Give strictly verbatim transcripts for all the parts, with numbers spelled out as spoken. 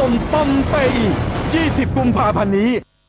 มปังไปอีกยี่สิบกุมภาพันธ์นี้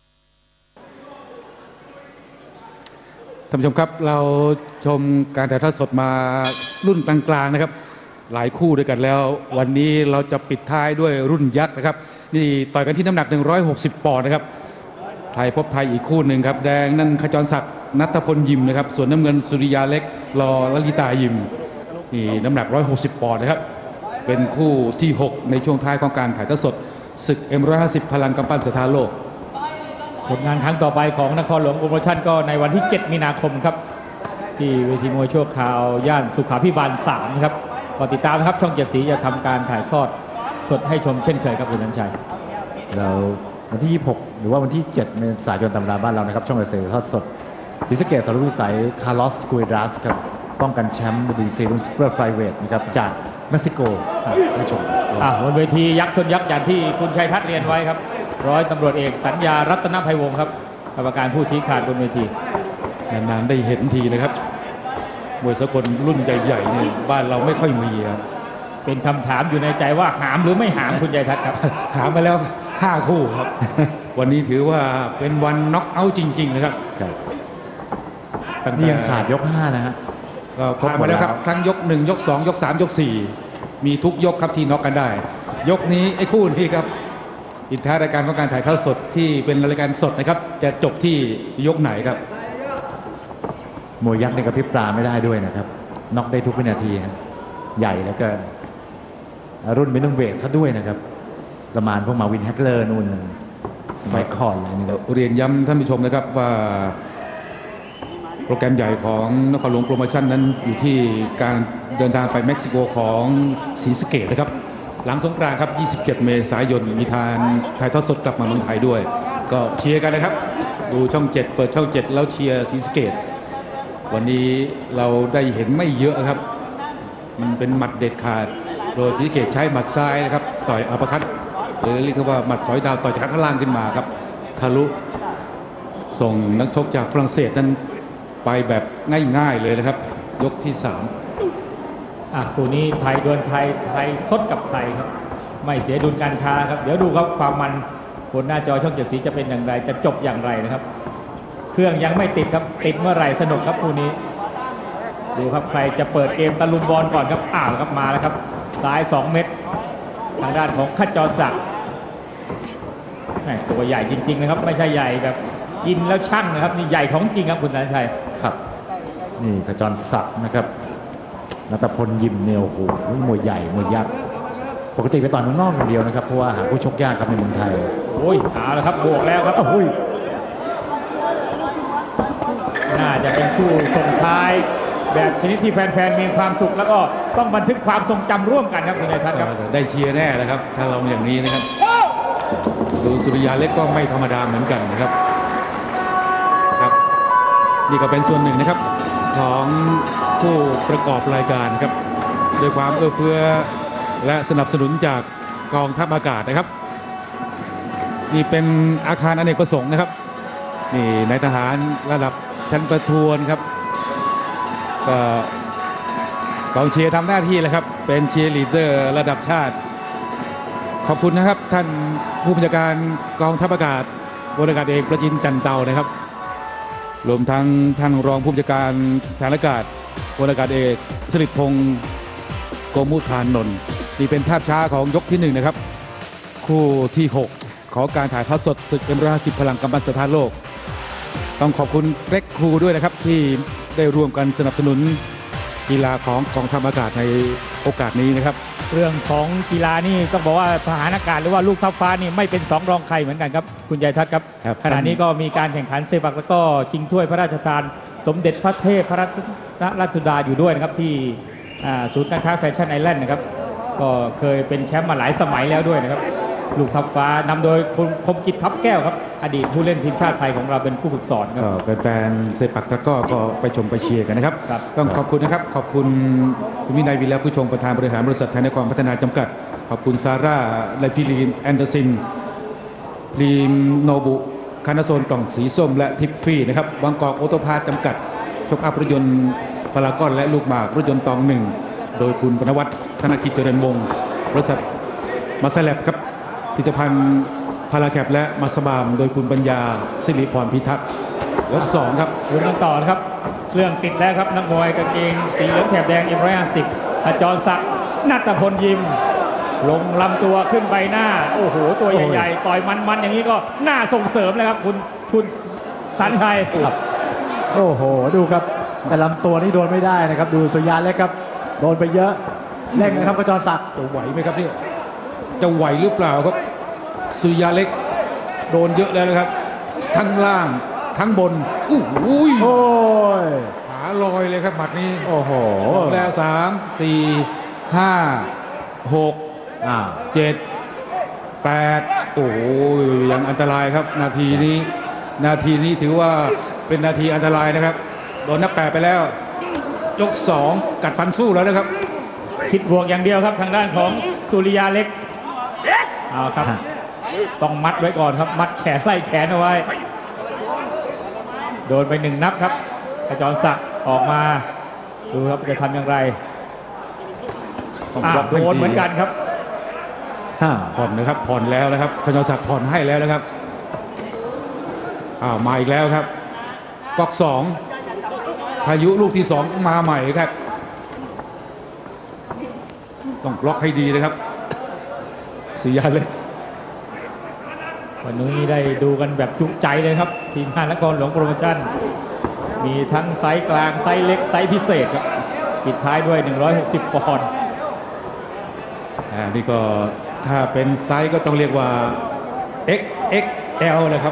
ท่านผู้ชมครับเราชมการถ่ายทอดสดมารุ่นกลางๆนะครับหลายคู่ด้วยกันแล้ววันนี้เราจะปิดท้ายด้วยรุ่นยักษ์นะครับนี่ต่อยกันที่น้ำหนักหนึ่งร้อยหกสิบปอนด์นะครับไทยพบไทยอีกคู่หนึ่งครับแดงนั่นขจรศักดิ์ณัฐพลยิมนะครับส่วนน้ำเงินสุริยาเล็กรอลลิตายิมนี่น้ำหนักหนึ่งร้อยหกสิบปอนด์นะครับเป็นคู่ที่หกในช่วงท้ายของการถ่ายทอดสดศึก เอ็ม หนึ่งร้อยห้าสิบ พลังกำปั้นสถานโลกผลงานครั้งต่อไปของนครหลวงโปรโมชั่นก็ในวันที่เจ็ดมีนาคมครับที่เวทีมวยชั่วคราวย่านสุขาภิบาลสามครับก็ติดตามนะครับช่องเจ็ดสีจะทำการถ่ายทอดสดให้ชมเช่นเคยครับคุณนันชัยเราวันที่ยี่สิบหกหรือว่าวันที่เจ็ดเมษายนตำราบ้านเรานะครับช่องเจ็ดสีทอดสดศรีสะเกษสรุปวิสัยคาร์ลอสกูเอดรัสครับป้องกันแชมป์ดีซีรุ่นซูเปอร์ไฟเวทนะครับจากเม็กซิโกให้ชมอ่าบนเวทียักษ์ชนยักษ์อย่างที่คุณชัยทัศน์เรียนไว้ครับร้อยตำรวจเอกสัญญารัตนภัยวงศ์ครับกรรมการผู้ชี้ขาดบนเวทีนานๆได้เห็นทีนะครับมวยสากลรุ่นใหญ่ๆนี่บ้านเราไม่ค่อยมีครับเป็นคำถามอยู่ในใจว่าหามหรือไม่หามคุณชัยทัศน์ครับหามมาแล้วห้าคู่ครับ วันนี้ถือว่าเป็นวันน็อกเอาท์จริงๆนะครับนี่ยังขาดยกห้านะฮะก็ผ่านมาแล้วครับทั้งยกหนึ่งยกสองยกสามยกสี่มีทุกยกครับที่น็อกกันได้ยกนี้ไอ้คู่นี้ครับอินท้ายรายการของการถ่ายทอดสดที่เป็นรายการสดนะครับจะจบที่ยกไหนครับมวยยักษ์ในกระพริบตาไม่ได้ด้วยนะครับน็อกได้ทุกวินาทีครับใหญ่แล้วก็รุ่นไม่ต้องเวทซะด้วยนะครับประมาณพวกมาวินแฮกเลอร์นู่นไฟคอนอะไรนี่เรียนย้ำท่านผู้ชมนะครับว่าโปรแกรมใหญ่ของนครหลวงโปรโมชั่นนั้นอยู่ที่การเดินทางไปเม็กซิโกของศรีสะเกษนะครับหลังสงกรานต์ครับยี่สิบเจ็ดเมษายนมีทางถ่ายทอดสดกลับมาเมืองไทยด้วยก็เชียร์กันนะครับดูช่องเจ็ดเปิดช่องเจ็ดแล้วเชียร์ศรีสะเกษวันนี้เราได้เห็นไม่เยอะครับมันเป็นหมัดเด็ดขาดโดยศรีสะเกษใช้หมัดซ้ายนะครับต่อยอัปคัตหรือเรียกว่าหมัดสอยดาวต่อยจากข้างล่างขึ้นมาครับทะลุส่งนักชกจากฝรั่งเศสนั้นไปแบบง่ายๆเลยนะครับยกที่สามอ่ะคู่นี้ไทยดวลไทยไทยซดกับไทยครับไม่เสียดุลการค้าครับเดี๋ยวดูครับความมันบนหน้าจอช่องเจ็ดสีจะเป็นอย่างไรจะจบอย่างไรนะครับเครื่องยังไม่ติดครับติดเมื่อไหร่สนุกครับคู่นี้ดูครับใครจะเปิดเกมตะลุมบอลก่อนครับอ้าวครับมาแล้วครับซ้ายสองเม็ดทางด้านของขจรศักดิ์ตัวใหญ่จริงๆนะครับไม่ใช่ใหญ่แบบกินแล้วชั่งนะครับนี่ใหญ่ของจริงครับคุณนันชัยครับนี่ขจรศักดิ์นะครับณัฐพลยิมเนี่ยโอ้โหมวยใหญ่มวยยักษ์ปกติไปต่อยเมืองนอกอย่างเดียวนะครับเพราะว่าหาผู้ชกยากครับในเมืองไทยโอ้ยเอาละครับบวกแล้วครับโอ้ยน่าจะเป็นคู่ส่งท้ายแบบชนิดที่แฟนๆมีความสุขแล้วก็ต้องบันทึกความทรงจำร่วมกันครับคุณนายทัศน์ครับได้เชียร์แน่นะครับถ้าเราอย่างนี้นะครับดูสุริยาเล็กก็ไม่ธรรมดาเหมือนกันนะครับครับนี่ก็เป็นส่วนหนึ่งนะครับของผู้ประกอบรายการครับด้วยความเอื้อเฟื้อและสนับสนุนจากกองทัพอากาศนะครับนี่เป็นอาคารอเนกประสงค์นะครับนี่นายทหารระดับชั้นประทวนครับก็กองเชียร์ทำหน้าที่แหละครับเป็นเชียร์ลีดเดอร์ระดับชาติขอบคุณนะครับท่านผู้บัญชาการกองทัพอากาศพลอากาศเอกประจินจันเตานะครับรวมทั้งท่านรองผู้บัญชาการฐานอากาศพลอากาศเอกสิริพงศ์โกมุทานนท์นี่เป็นภาพช้าของยกที่หนึ่งนะครับคู่ที่หกของการถ่ายทอดสดศึก เอ็ม หนึ่งร้อยห้าสิบ พลังกำปั้นสถานโลกต้องขอบคุณเกรกครูด้วยนะครับที่ได้ร่วมกันสนับสนุนกีฬาของกองทัพอากาศในโอกาสนี้นะครับเรื่องของกีฬานี่ต้องบอกว่าทหารอากาศหรือว่าลูกทัพฟ้านี่ไม่เป็นสองรองใครเหมือนกันครับคุณยายทัศน์ครับขณะนี้ก็มีการแข่งขันเซปักแล้วก็ชิงถ้วยพระราชทานสมเด็จพระเทพรัตนราชสุดาอยู่ด้วยนะครับที่ศูนย์การค้าแฟชั่นไอแลนด์นะครับก็เคยเป็นแชมป์มาหลายสมัยแล้วด้วยนะครับลูกทัพฟ้านำโดยคุณคมกิจทัพแก้วครับอดีตผู้เล่นทีมชาติไทยของเราเป็นผู้ฝึกสอนครับแฟนเซปักตะก้อก็ไปชมไปเชียร์กันนะครับต้องขอบคุณนะครับขอบคุณคุณวินัยวิลาผู้ชงประธานบริหารบริษัทไทยนครพัฒนาจำกัดขอบคุณซาร่าและพิลีนแอนเดอร์ซินพรีมโนบุคานาโซนกล่องสีส้มและทิปฟรีนะครับบางกอกออโตพาร์ทจำกัดชกอัพรถยนต์พารากอนและลูกหมากรถยนต์ตองหนึ่งโดยคุณปนวัฒน์ธนกิจเจริญวงศ์บริษัทมาสแลบครับธิตภัณฑ์พาราแคปและมัสบามโดยคุณปัญญาสิริพรพิทักษ์ยกสองครับลุ้นกันต่อนะครับเครื่องติดแล้วครับนักมวยกางเกงสีเหลืองแถบแดงเอ็มร้อยห้าสิบขจรศักดิ์นัตพลยิม ลงลำตัวขึ้นใบหน้าโอ้โหตัวใหญ่ๆต่อยมันๆอย่างนี้ก็น่าส่งเสริมเลยครับคุณคุณสันชัยครับโอ้โหดูครับแต่ลำตัวนี่โดนไม่ได้นะครับ ดูสุริยาเล็กครับโดนไปเยอะเล่นนะครับกระจรศักดิ์จะไหวไหมครับเนี่ยจะไหวหรือเปล่าครับสุริยาเล็กโดนเยอะแล้วนะครับ ทั้งล่างทั้งบนอู้หูยโอ้ยขาลอยเลยครับหมัดนี้โอ้โหแล้วสามสี่ห้าหกอ่าเจ็ดแปดโอ้โหยังอันตรายครับ นาทีนี้ นาทีนี้ถือว่าเป็นนาทีอันตรายนะครับโดนนับแปดไปแล้ว ยกสองกัดฟันสู้แล้วนะครับคิดบวกอย่างเดียวครับทางด้านของสุริยาเล็กเอาครับต้องมัดไว้ก่อนครับ มัดแขนไล่แขนเอาไว้โดนไปหนึ่งนับครับขจรศักดิ์ออกมาดูครับจะทำอย่างไรต้องอ่ะบล็อกโดให้นดีเหมือนกันครับห้าผ่อนนะครับผ่อนแล้วนะครับพญาศักดิ์ผ่อนให้แล้วนะครับอ้าวมาอีกแล้วครับก๊อกสองพายุลูกที่สองมาใหม่ครับต้องบล็อกให้ดีนะครับสุริยาเล็กวันนี้ได้ดูกันแบบจุใจเลยครับ ทีมงานนครหลวงโปรโมชั่น มีทั้งไซส์กลางไซส์เล็กไซส์พิเศษครับปิดท้ายด้วยหนึ่งร้อยหกสิบปอนด์อ่านี่ก็ถ้าเป็นไซส์ก็ต้องเรียกว่า เอ็กซ์ เอ็กซ์ แอล เลยครับ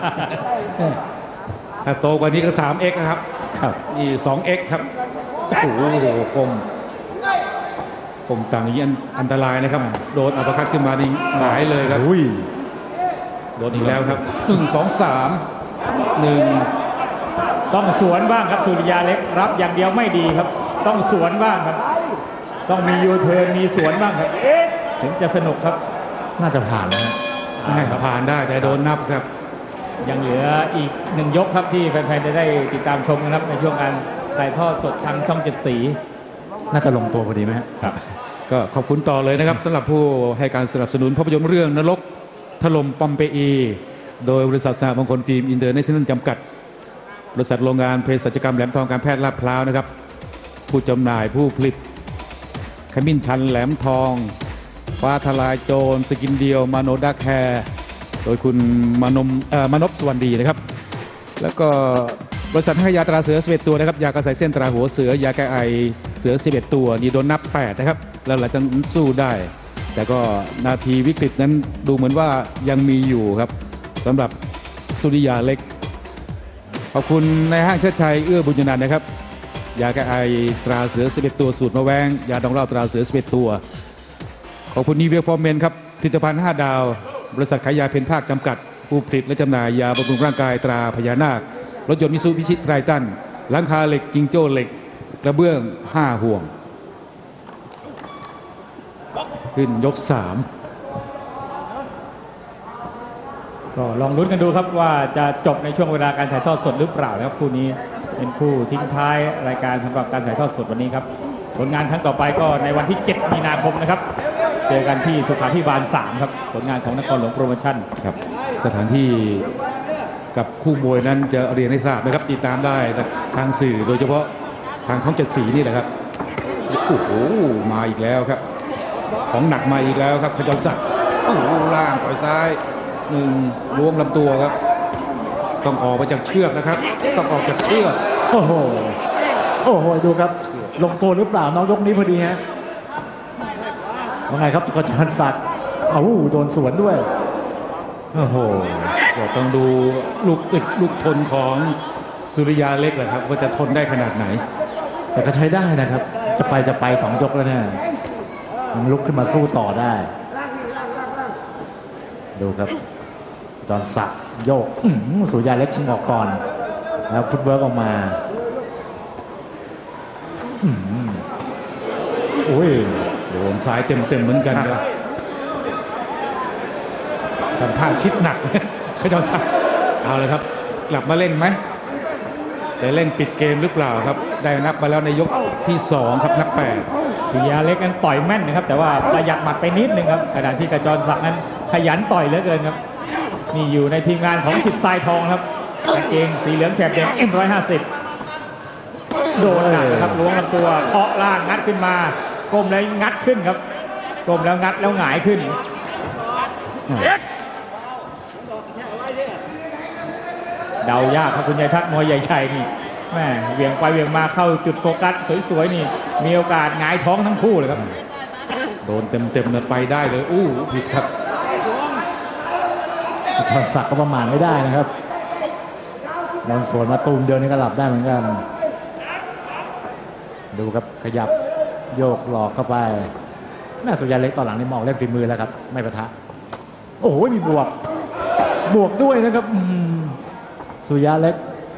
ถ้าโตกว่านี้ก็ สามเอ็กซ์ นะครับครับนี่ สองเอ็กซ์ ครับโอ้โหคมคมต่างอย่างนี้อันตรายนะครับโดนอัปเปอร์คัตขึ้นมานี่หงายเลยครับอุ้ยโดนอีกแล้วครับหนึ่งสองสามหนึ่งต้องสวนบ้างครับสุริยาเล็กรับอย่างเดียวไม่ดีครับ ต้องสวนบ้างครับ ต้องมียูเทิร์นมีสวนบ้างครับถึงจะสนุกครับน่าจะผ่านแล้วฮะผ่านได้แต่โดนนับครับยังเหลืออีกหนึ่งยกครับที่แฟนๆจะได้ติดตามชมนะครับในช่วงการถ่ายทอดสดทางช่องเจ็ดสีน่าจะลงตัวพอดีไหมฮะครับก็ขอบคุณต่อเลยนะครับสำหรับผู้ให้การสนับสนุนภาพยนตร์เรื่องนรกถล่มปอมเปอีโดยบริษัทสหมงคลฟิล์มอินเตอร์เนชั่นแนลจำกัดบริษัทโรงงานเภสัชกรรมแหลมทองการแพทย์ลาดพร้าวนะครับผู้จำหน่ายผู้ผลิตขมิ้นชันแหลมทองฟ้าทลายโจรสกินเดียวมาโนดาแคร์โดยคุณมานมเอ่อมานพสวัสดีนะครับแล้วก็บริษัทให้ยาตราเสือสิบเอ็ดตัวนะครับยากระใสเส้นตราหัวเสือยาแก้ไอเสือสิบเอ็ดตัวนี่โดนนับแปดนะครับแล้วหลังจากนั้นสู้ได้ แต่ก็นาทีวิกฤตนั้นดูเหมือนว่ายังมีอยู่ครับสำหรับสุริยาเล็กขอบคุณในห้างเชิดชัยเอื้อบุญยนันท์นะครับยาแก้ไอตราเสือสิบเอ็ดตัวสูตรมะแวงยาดองเหล้าตราเสือสิบเอ็ดตัวขอบคุณนีเวียฟอร์เมนครับผลิตภัณฑ์ห้าดาวบริษัทขายยาเพนภาคจำกัดผู้ผลิตและจำหน่ายยาบำรุงร่างกายตราพญานาครถยนต์มิตซูบิชิไทรตันหลังคาเหล็กจิงโจ้เหล็กกระเบื้องห้าห่วงขึ้นยกสามก็ลองลุ้นกันดูครับว่าจะจบในช่วงเวลาการถ่ายทอดสดหรือเปล่านะครับคู่นี้เป็นคู่ทิ้งท้ายรายการสำหรับการถ่ายทอดสดวันนี้ครับผลงานครั้งต่อไปก็ในวันที่เจ็ดมีนาคมนะครับเจอกันที่สุขาภิบาลสามครับผลงานของนครหลวงโปรโมชั่นครับสถานที่กับคู่มวยนั้นจะเรียนให้ทราบนะครับติดตามได้ทางสื่อโดยเฉพาะทางช่องเจ็ดสีนี่แหละครับโอ้โหมาอีกแล้วครับของหนักมาอีกแล้วครับขจรศักดิ์โอ้โหล่างต่อยซ้ายหนึ่งล้วงลำตัวครับต้องออกมาจากเชือกนะครับต้องออกจากเชือกโอ้โหโอ้โหดูครับลงตัวหรือเปล่าน้องยกนี้พอดีฮะว่าไงครับกระจรศักดิ์อ้าวโดนสวนด้วยโอ้โหก็ต้องดูลูกอึดลูกทนของสุริยาเล็กแหละครับว่าจะทนได้ขนาดไหนแต่ก็ใช้ได้นะครับ จะไปจะไปสองยกแล้วเนี่ยมันลุกขึ้นมาสู้ต่อได้ ดูครับจอห์นศักดิ์โยกอื้อหือสุริยาเล็กชิงออกก่อน แล้วฟุตเวิร์กออกมาอื้อหือโอ้ยโดนซ้ายเต็มๆเหมือนกันครับทำท่าคิดหนัก ขจรศักดิ์เอาเลยครับ กลับมาเล่นไหมแต่เล่นปิดเกมหรือเปล่าครับ ได้นับมาแล้วในยกที่สองครับนับแปดสุริยาเล็กนั้นต่อยแม่นนะครับแต่ว่าประหยัดหมัดไปนิดนึงครับขณะที่กระจรศักดิ์นั้นทขยันต่อยเหลือเกินครับนี่อยู่ในทีมงานของสิทธิ์ทรายทองครับกางเกงสีเหลืองแถบแดง เอ็ม หนึ่งร้อยห้าสิบ โดนหนักนะครับล้วงลำตัวเคาะล่างงัดขึ้นมาก้มแล้วงัดขึ้นครับก้มแล้วงัดแล้วหงายขึ้นเดายากครับคุณยายทัศน์มวยใหญ่ๆนี่แม่เหวี่ยงไปเหวี่ยงมาเข้าจุดโฟกัสสวยๆนี่มีโอกาสหงายท้องทั้งคู่เลยครับโดนเต็มๆเนี่ยไปได้เลยอู้ผิดครับชอนศักดิ์ก็ประมาณไม่ได้นะครับโดนสวนมาตูมเดียวนี่ก็หลับได้เหมือนกันดูครับขยับโยกหลอกเข้าไปแม่สุริยาเล็กตอนหลังนี่มองเล่นฝีมือแล้วครับไม่ปะทะโอ้โหมีบวกบวกด้วยนะครับอืมสุริยาเล็ก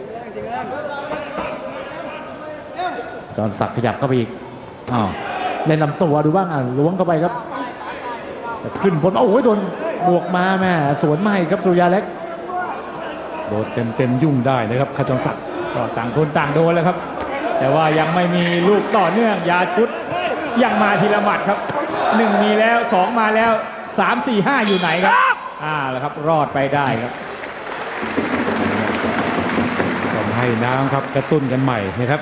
จอนศักดิ์ขยับเข้าไปอีกอ้าวเล่นลำตัวดูบ้างอ่ะล้วงเข้าไปครับขึ้นบนโอ้โหโดนบวกมาแม่สวนไม่ครับสุริยาเล็กโดนเต็มๆยุ่งได้นะครับขจรศักดิ์ก็ต่างคนต่างโดนแล้วครับ แต่ว่ายังไม่มีลูกต่อเนื่องยาชุดยังมาทีละหมัดครับหนึ่งมีแล้วสองมาแล้วสามสี่ห้าอยู่ไหนครับอ่าแล้วครับรอดไปได้ครับต้องให้น้ำครับกระตุ้นกันใหม่นะครับ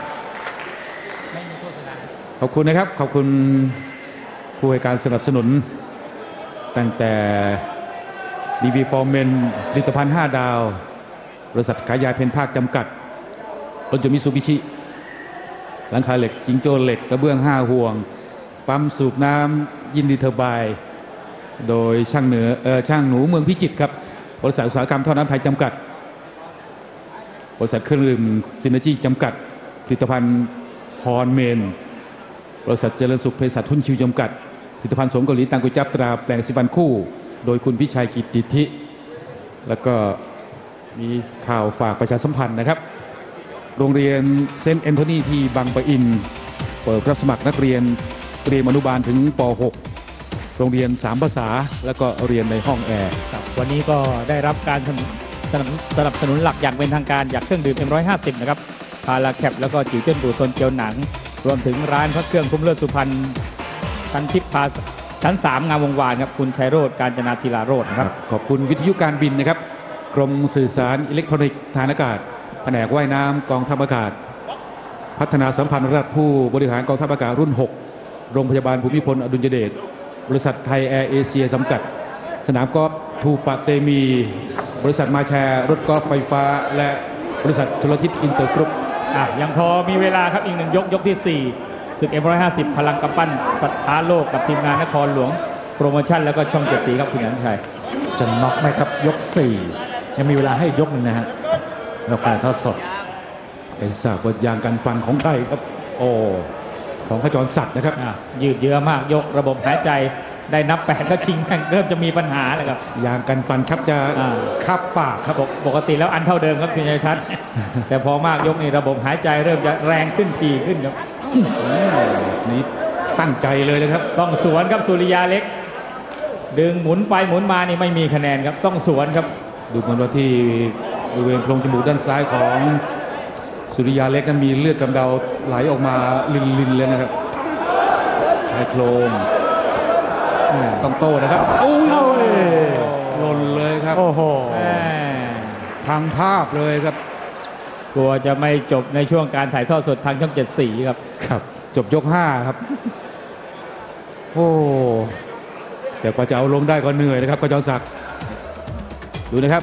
ขอบคุณนะครับขอบคุณผู้ให้การสนับสนุนตั้งแต่ดีบีฟอร์เมนผลิตภัณฑ์ห้าดาวบริษัทขายยาเพนภาคจำกัดรถยนต์มิตซูบิชิหลังคาเหล็กจิงโจ้เหล็กกระเบื้องห้าห่วงปั๊มสูบน้ำยินดีเทอร์ไบน์โดยช่างเหนือเออช่างหนูเมืองพิจิตรครับบริษัทอุตสาหกรรมท่อน้ำไทยจำกัดบริษัทเครื่องดื่มซินเนอร์จีจำกัดผลิตภัณฑ์พรเมนบริษัทเจริญสุขเภสัชทุนชิวจำกัดผลิตภัณฑ์สมเกาหลีตังกุยจับตราแปลงสิบันคู่โดยคุณพิชัยกิตติธิแล้วก็มีข่าวฝากประชาสัมพันธ์นะครับโรงเรียนเซนต์แอนโทนีที่บางปะอินเปิดรับสมัครนักเรียนเตรียมอนุบาลถึงป หก โรงเรียนสามภาษาแล้วก็เรียนในห้องแอร์วันนี้ก็ได้รับการสนับสนุนสนับสนุนหลักอย่างเป็นทางการจากเครื่องดื่ม เอ็ม หนึ่งร้อยห้าสิบ นะครับพาราแคปแล้วก็จิ๋วเจิ้นบูโซนเจียวหนังรวมถึงร้านพระเครื่องคุ้มเลิศสุพรรณชั้นทิพย์พาชั้นสามงามวงวานครับคุณชัยโรจน์กาญจนาธีราโรจน์นะครับขอบคุณวิทยุการบินนะครับกรมสื่อสารอิเล็กทรอนิกส์ทางอากาศแผนกว่ายน้ำกองทัพอากาศพัฒนาสัมพันธ์ระดับผู้บริหารกองทัพอากาศรุ่นหกโรงพยาบาลภูมิพลอดุลยเดชบริษัทไทยแอร์เอเชียจำกัดสนามกอล์ฟทูปะเตมี บริษัทมาแชร์รถกอล์ฟไฟฟ้าและบริษัทชลทิศอินเตอร์กรุ๊ปอ่ะยังพอมีเวลาครับอีกหนึ่งยกยกที่สี่ศึก เอ็ม หนึ่งร้อยห้าสิบ พลังกำปั้นสถานโลกกับทีมงานนครหลวงโปรโมชั่นแล้วก็ช่องเจ็ดสีครับคุณหยันชัยจะน็อกไหมครับยกสี่ยังมีเวลาให้ยกหนึ่งนะฮะเราการทอดสดเป็นสากบทยางกันฟันของใครครับโอ้ของขจรศักดิ์นะครับยืดเยื้อมากยกระบบหายใจได้นับแปดก็ชิงกันเริ่มจะมีปัญหาเลยครับยางกันฟันครับจะคับปากครับปกติแล้วอันเท่าเดิมครับคุณชัยทัศน์ แต่พอมากยกนี่ระบบหายใจเริ่มจะแรงขึ้นทีขึ้นครับนี่ตั้งใจเลยนะครับต้องสวนครับสุริยาเล็กดึงหมุนไปหมุนมานี่ไม่มีคะแนนครับต้องสวนครับดูเหมือนว่าที่บริเวณโพรงจมูกด้านซ้ายของสุริยาเล็กนั้นมีเลือดกำเดาไหลออกมาลินๆเลยนะครับชายโครงต้องโต้นะครับโอ้ยหล่นเลยครับโอ้โหพังภาพเลยครับกลัวจะไม่จบในช่วงการถ่ายทอดสดทางช่องเจ็ดสีครับครับจบยกห้าครับโอ้แต่กว่าจะเอาลงได้ก็เหนื่อยนะครับกจรศักดิ์ดูนะครับ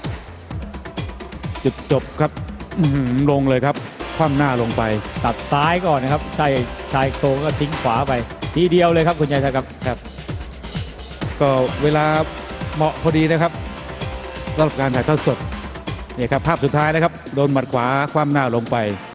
จุดจบครับลงเลยครับคว่ำหน้าลงไปตัดซ้ายก่อนนะครับชายชายโครงก็ทิ้งขวาไปทีเดียวเลยครับคุณชัยชัยครับครับก็เวลาเหมาะพอดีนะครับสำหรับการถ่ายทอดสดนี่ครับภาพสุดท้ายนะครับโดนหมัดขวาคว่ำหน้าลงไป